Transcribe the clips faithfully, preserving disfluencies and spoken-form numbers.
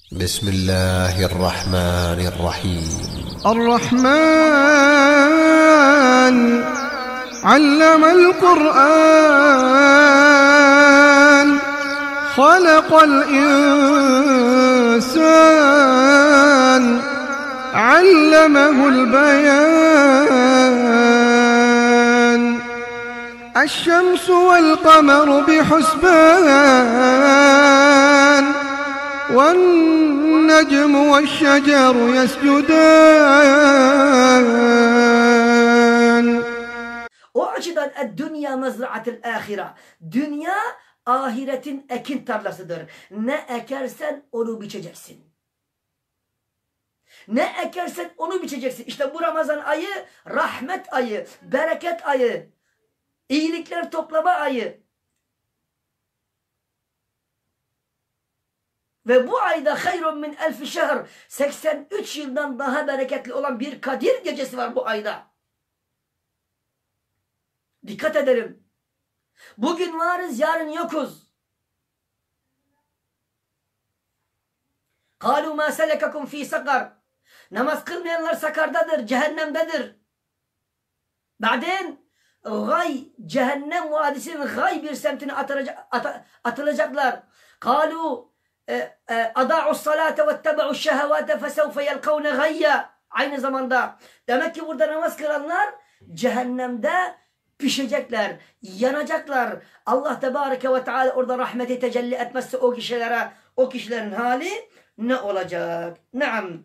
بسم الله الرحمن الرحيم الرحمن علم القرآن خلق الإنسان علمه البيان الشمس والقمر بحسبان والنجم والشجر يسجدان. O açıdan dünya mezra'atil ahire. Dünya ahiretin ekin tarlasıdır. Ne ekersen onu biçeceksin. Ne ekersen onu biçeceksin. İşte bu Ramazan ayı rahmet ayı, bereket ayı, iyilikler toplama ayı. Ve bu ayda hayrun min elfi şehr, seksen üç yıldan daha bereketli olan bir Kadir gecesi var bu ayda. Dikkat edelim. Bugün varız, yarın yokuz. قَالُوا مَا سَلَكَكُمْ ف۪ي sakar. Namaz kılmayanlar sakardadır, cehennemdedir. Ba'den gay, cehennem vadisinin gay bir semtine atılacak, at, atılacaklar. قَالُوا اَدَعُوا الصَّلَاةَ وَاتَّبَعُوا الشَّهَوَاتَ فَسَوْفَ يَلْقَوْنَ غَيَّ. Aynı zamanda demek ki burada namaz kılanlar cehennemde pişecekler, yanacaklar. Allah Tebareke ve Teala orada rahmeti tecelli etmezse o kişilere, o kişilerin hali ne olacak? Naam.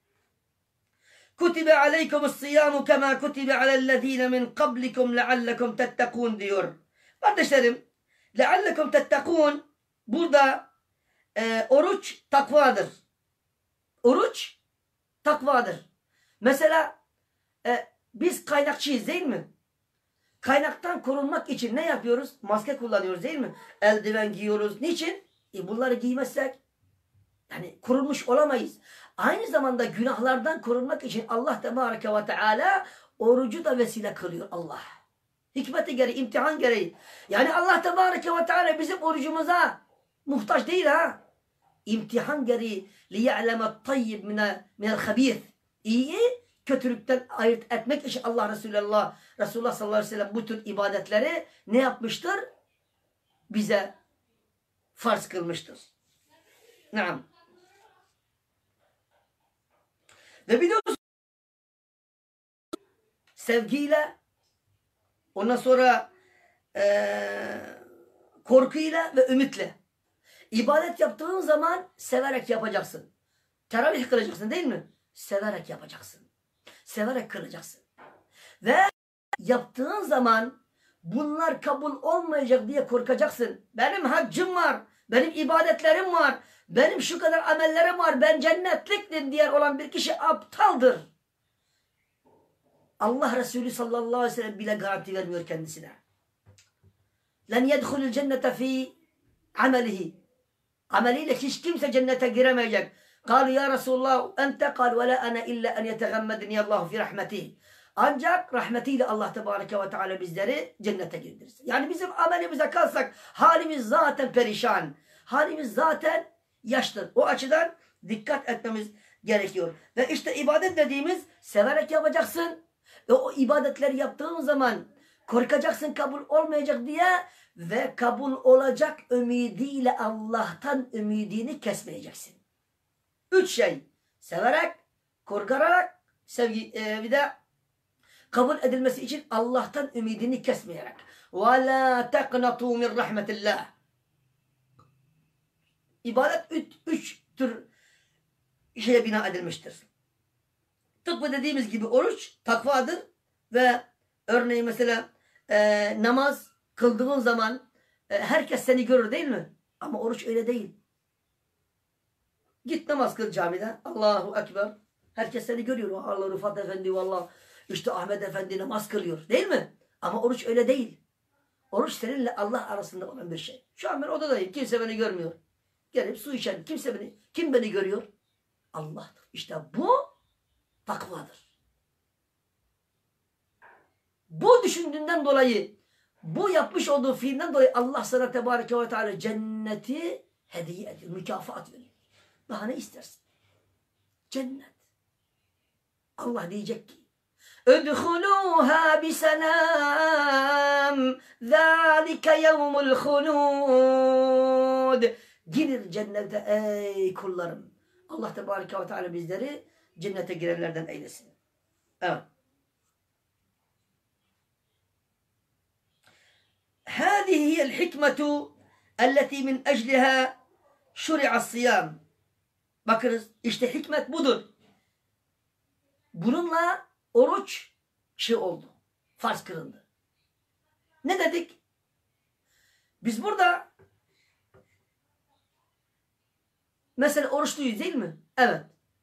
Kutibe aleykumus siyamu kema kutibe alellezine min qablikum leallekum tettekûn diyor. Kardeşlerim, leallekum tettekûn burada e, oruç takvadır. Oruç takvadır. Mesela e, biz kaynakçıyız değil mi? Kaynaktan korunmak için ne yapıyoruz? Maske kullanıyoruz değil mi? Eldiven giyiyoruz. Niçin? E bunları giymezsek yani korunmuş olamayız. Aynı zamanda günahlardan korunmak için Allah Tebareke ve Teala orucu da vesile kılıyor Allah. Hikmeti gereği, imtihan gereği. Yani Allah Tebareke ve Teala bizim orucumuza muhtaç değil ha. İmtihan gereği لِيَعْلَمَ الطَّيِّبْ مِنَ الْخَب۪يثِ. İyi kötülükten ayırt etmek için Allah Resulullah, Resulullah sallallahu aleyhi ve sellem bu tür ibadetleri ne yapmıştır? Bize farz kılmıştır. Naam. Ve biliyorsunuz sevgiyle, ondan sonra ee, korkuyla ve ümitle. İbadet yaptığın zaman severek yapacaksın. Teravih kılacaksın değil mi? Severek yapacaksın. Severek kılacaksın. Ve yaptığın zaman bunlar kabul olmayacak diye korkacaksın. Benim haccım var, benim ibadetlerim var, benim şu kadar amellerim var, ben cennetliktim diyen olan bir kişi aptaldır. Allah Resulü sallallahu aleyhi ve sellem bile garanti vermiyor kendisine. لَنْ يَدْخُلُ الْجَنَّةَ ف۪ي عَمَلِهِ. Ameliyle hiç kimse cennete giremeyecek. قَالُوا ya Resulullah ente قَالْ وَلَا أَنَا إِلَّا أَنْ يَتَغَمَّدْنِيَ اللّٰهُ فِي رَحْمَتِهِ. Ancak rahmetiyle Allah Tebareke ve Teala bizleri cennete girdirsin. Yani bizim amelimize kalsak halimiz zaten perişan. Halimiz zaten yaşlı. O açıdan dikkat etmemiz gerekiyor. Ve işte ibadet dediğimiz severek yapacaksın. Ve o ibadetleri yaptığın zaman korkacaksın kabul olmayacak diye ve kabul olacak ümidiyle Allah'tan ümidini kesmeyeceksin. Üç şey. Severek, korkarak, sevgi, e, bir de kabul edilmesi için Allah'tan ümidini kesmeyerek. وَلَا تَقْنَطُوا مِنْ رَحْمَةِ اللّٰهِ. İbadet üç, üç tür şeye bina edilmiştir. Tıpkı dediğimiz gibi oruç takvadır ve örneğin mesela e, namaz kıldığın zaman e, herkes seni görür değil mi? Ama oruç öyle değil. Git namaz kıl camide. Allahu Ekber. Herkes seni görüyor. Allah Rıfat Efendi vallahi işte Ahmet Efendi namaz kılıyor. Değil mi? Ama oruç öyle değil. Oruç seninle Allah arasında olan bir şey. Şu an ben odadayım. Kimse beni görmüyor. Gelip su içen. Kimse beni, kim beni görüyor? Allah'tır. İşte bu takvadır. Bu düşündüğünden dolayı, bu yapmış olduğu fiilden dolayı Allah sana Tebareke ve Teala cenneti hediye ediyor, mükafat veriyor. Daha ne istersin? Cennet. Allah diyecek ki اُدْخُلُوهَا بِسَلَامٍ ذَٰلِكَ يَوْمُ الْخُلُودِ. Girin cennete ey kullarım. Allah Tebareke ve Teala bizleri cennete girenlerden eylesin. Evet. هذه هي الحكمة التي من أجلها شرع الصيام. Bakınız işte hikmet budur. Bununla oruç şey oldu. Farz kılındı. Ne dedik? Biz burada mesela oruçluyuz değil mi? Evet.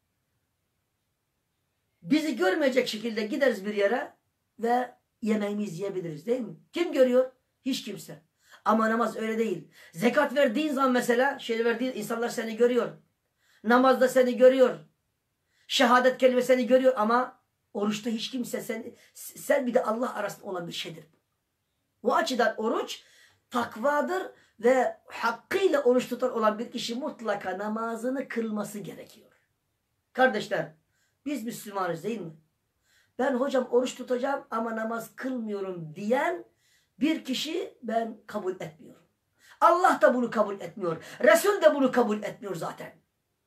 Bizi görmeyecek şekilde gideriz bir yere ve yemeğimizi yiyebiliriz değil mi? Kim görüyor? Hiç kimse. Ama namaz öyle değil. Zekat verdiğin zaman mesela şey verdiğin insanlar seni görüyor. Namazda seni görüyor. Şehadet kelime seni görüyor ama oruçta hiç kimse sen, sen bir de Allah arasında olan bir şeydir. O açıdan oruç takvadır ve hakkıyla oruç tutan olan bir kişi mutlaka namazını kılması gerekiyor. Kardeşler, biz Müslümanız değil mi? Ben hocam oruç tutacağım ama namaz kılmıyorum diyen bir kişi ben kabul etmiyorum. Allah da bunu kabul etmiyor. Resul de bunu kabul etmiyor zaten.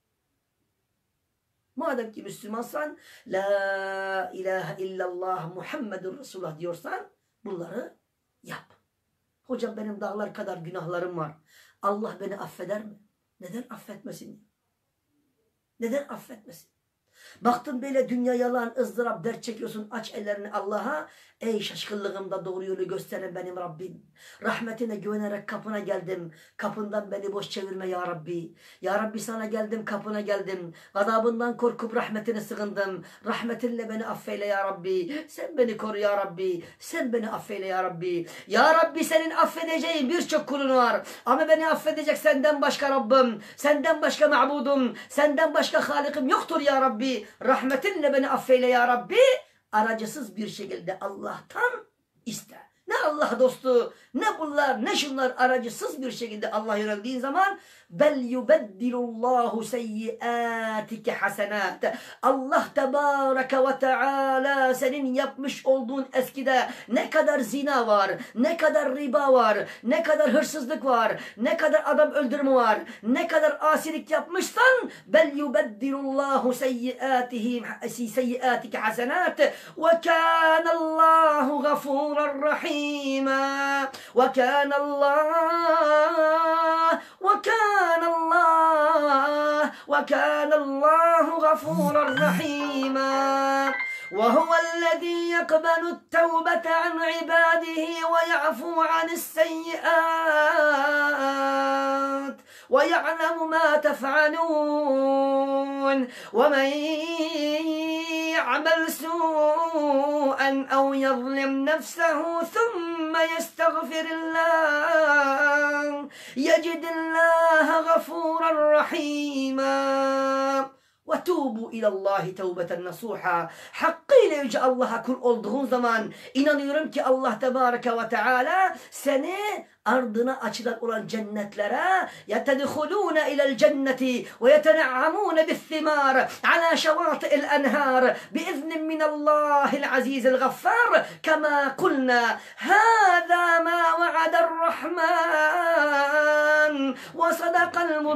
Madem ki Müslümansan, La ilahe illallah Muhammedun Resulullah diyorsan bunları yap. Hocam benim dağlar kadar günahlarım var. Allah beni affeder mi? Neden affetmesin? Neden affetmesin? Baktın böyle dünya yalan, ızdırap, dert çekiyorsun. Aç ellerini Allah'a. Ey şaşkınlığımda doğru yolu gösteren benim Rabbim. Rahmetine güvenerek kapına geldim. Kapından beni boş çevirme ya Rabbi. Ya Rabbi sana geldim, kapına geldim. Gazabından korkup rahmetine sığındım. Rahmetinle beni affeyle ya Rabbi. Sen beni koru ya Rabbi. Sen beni affeyle ya Rabbi. Ya Rabbi senin affedeceğin birçok kulun var. Ama beni affedecek senden başka Rabbim. Senden başka ma'budum. Senden başka halikim yoktur ya Rabbi. Rahmetinle beni affeyle ya Rabbi. Aracısız bir şekilde Allah'tan iste. Ne Allah dostu, ne bunlar, ne şunlar aracısız bir şekilde Allah'a yöneldiğin zaman bel yubeddilullahu seyyiatike hasenat. Allah Tebareke ve Teala senin yapmış olduğun eskide ne kadar zina var, ne kadar riba var, ne kadar hırsızlık var, ne kadar adam öldürme var, ne kadar asilik yapmışsan bel yubeddilullahu seyyiatihim seyyiatike hasenat ve kânallahu gafûran rahîm. وكان الله وكان الله وكان الله غفورا رحيما وهو الذي يقبل التوبة عن عباده ويعفو عن السيئات ويعلم ما تفعلون ومن يعمل سوءا أو يظلم نفسه ثم يستغفر الله يجد الله غفورا رحيما وَتُوبُوا اِلَى اللّٰهِ تَوْبَةً نَصُوحًا. Hakkıyla yüce Allah'a kul olduğun zaman inanıyorum ki Allah Tebareke ve Teala seni ardına açılan olan cennetlere يَتَدْخُلُونَ اِلَى الْجَنَّةِ وَيَتَنَعَّمُونَ بِالثِّمَارِ عَلَى شَوَاطِئِ الْأَنْهَارِ بِإِذْنٍ مِّنَ اللّٰهِ الْعَز۪يزِ الْغَفَّارِ كَمَا قُلْنَا هَذَا مَا وَعَدَ الرَّحْمَنِ وَصَدَقَ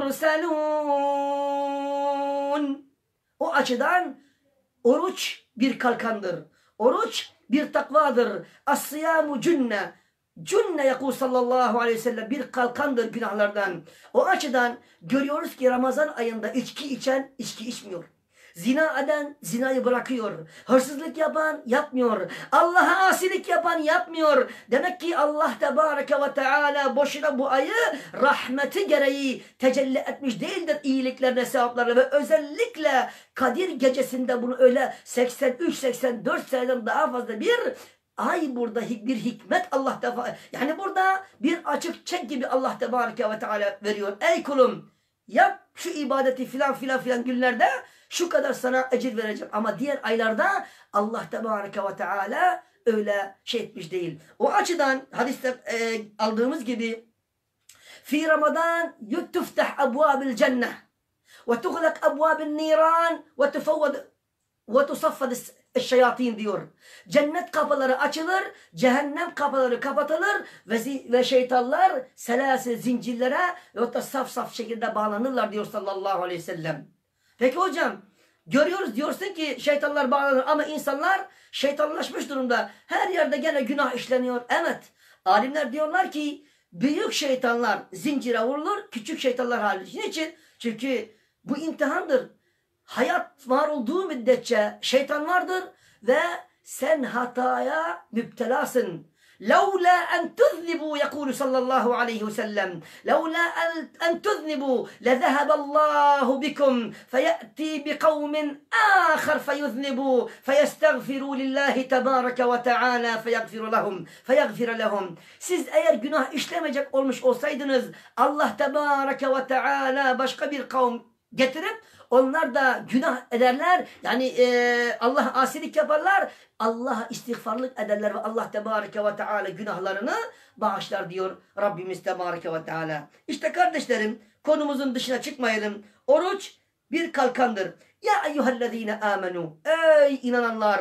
الْمُرْسَلُونَ. O açıdan oruç bir kalkandır. Oruç bir takvadır. As-siyamu cünne. Cünne yakul sallallahu aleyhi ve sellem bir kalkandır günahlardan. O açıdan görüyoruz ki Ramazan ayında içki içen içki içmiyor. Zina eden zinayı bırakıyor. Hırsızlık yapan yapmıyor. Allah'a asilik yapan yapmıyor. Demek ki Allah Tebareke ve Teala boşuna bu ayı rahmeti gereği tecelli etmiş değildir iyiliklerine, sevaplarına ve özellikle Kadir gecesinde bunu öyle seksen üç seksen dört seneden daha fazla bir ay burada bir hikmet Allah Teala, yani burada bir açık çek gibi Allah Tebareke ve Teala veriyor. Ey kulum yap şu ibadeti filan filan filan günlerde şu kadar sana ecir vereceğim. Ama diğer aylarda Allah Tebareke ve Teala öyle şey etmiş değil. O açıdan hadiste e, aldığımız gibi fi Ramazan yutuftah abvabil cennet وتغلق أبواب النيران وتفوض وتصفد الشياطين diyor. Cennet kapıları açılır, cehennem kapıları kapatılır ve, ve şeytanlar selasil zincirlere ve da saf saf şekilde bağlanırlar diyor sallallahu aleyhi ve sellem. Peki hocam, görüyoruz diyorsun ki şeytanlar bağlanır ama insanlar şeytanlaşmış durumda. Her yerde gene günah işleniyor. Evet. Alimler diyorlar ki büyük şeytanlar zincire vurulur, küçük şeytanlar hariç. Niçin? Çünkü bu imtihandır. Hayat var olduğu müddetçe şeytan vardır ve sen hataya müptelasın. لولا أن تذنبوا يقول صلى الله عليه وسلم لولا أن تذنبوا لذهب الله بكم فيأتي بقوم آخر فيذنبوا فيستغفروا لله تبارك وتعالى فيغفر لهم فيغفر لهم. Siz eğer günah işlemeyecek olmuş olsaydınız Allah Tebareke ve Teala başka bir kavm getirip onlar da günah ederler. Yani e, Allah asilik yaparlar. Allah'a istiğfarlık ederler ve Allah Tebareke ve Teala günahlarını bağışlar diyor Rabbimiz Tebareke ve Teala. İşte kardeşlerim, konumuzun dışına çıkmayalım. Oruç bir kalkandır. Ya eyyühellezine amenu. Ey inananlar,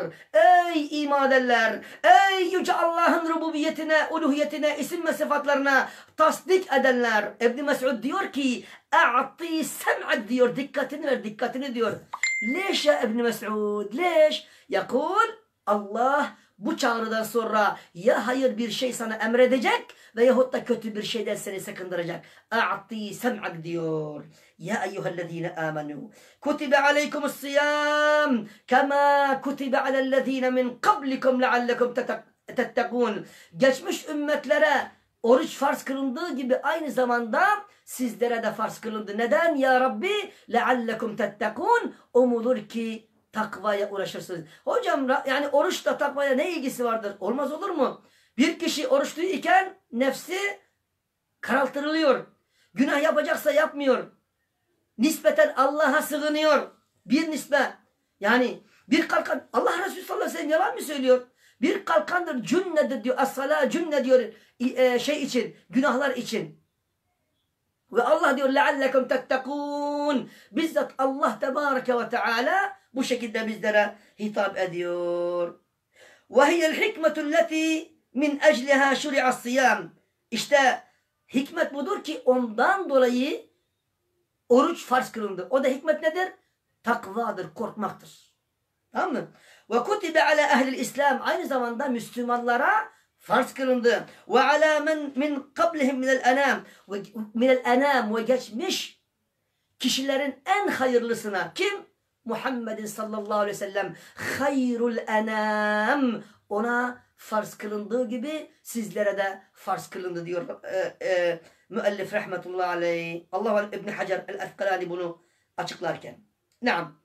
ey iman edenler, ey yüce Allah'ın rububiyetine, uluhiyetine, isim ve sıfatlarına tasdik edenler. İbn Mes'ud diyor ki, a'ti sem'ad diyor, dikkatini ver, dikkatini diyor. Leş ya İbn Mes'ud, leş? Yakul, Allah bu çağrıdan sonra ya hayır bir şey sana emredecek veyahut da kötü bir şeyden seni sakındıracak. A'ti sem'ak diyor. Ya eyyühellezine amenu. Kutibe aleykumus siyam. Kama kutibe alellezine min kablikum leallekum tettekûn. Geçmiş ümmetlere oruç farz kılındığı gibi aynı zamanda sizlere de farz kılındı. Neden ya Rabbi? Leallekum tettekûn. Umulur ki takvaya uğraşırsınız. Hocam yani oruçla takvaya ne ilgisi vardır? Olmaz olur mu? Bir kişi oruçlu iken nefsi karaltırılıyor. Günah yapacaksa yapmıyor. Nispeten Allah'a sığınıyor. Bir nispe. Yani bir kalkan, Allah Resulü sallallahu aleyhi ve sellem yalan mı söylüyor? Bir kalkandır, cünnedir diyor. As-salâ cünne diyor e, şey için, günahlar için. Ve Allah diyor leallekum tettekûn. Bizzat Allah Tebareke ve Teala bu şekilde bizlere hitap ediyor. وَهِيَ الْحِكْمَةُ الَّتِي مِنْ اَجْلِهَا شُرِعَ الصِّيَامِ. İşte hikmet budur ki ondan dolayı oruç farz kılındı. O da hikmet nedir? Takvadır, korkmaktır. Tamam mı? وَكُتِبَ عَلَى اَهْلِ الْاِسْلَامِ. Aynı zamanda Müslümanlara farz kılındı. وَعَلَى مَنْ مِنْ قَبْلِهِمْ مِنَ الْاَنَامِ مِنَ الْاَنَامِ ve geçmiş kişilerin en hayırlısına kim? Muhammedin sallallahu aleyhi ve sellem hayrul enam, ona farz kılındığı gibi sizlere de farz kılındı diyor e, e, müellif rahmetullahi aleyh. Allah İbn Hacer el-Asqalani bunu açıklarken. Naam.